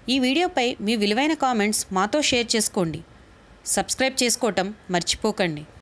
ఈ వీడియోపై మీ విలువైన కామెంట్స్ మాతో షేర్ చేసుకోండి. సబ్స్క్రైబ్ చేసుకోవటం మర్చిపోకండి.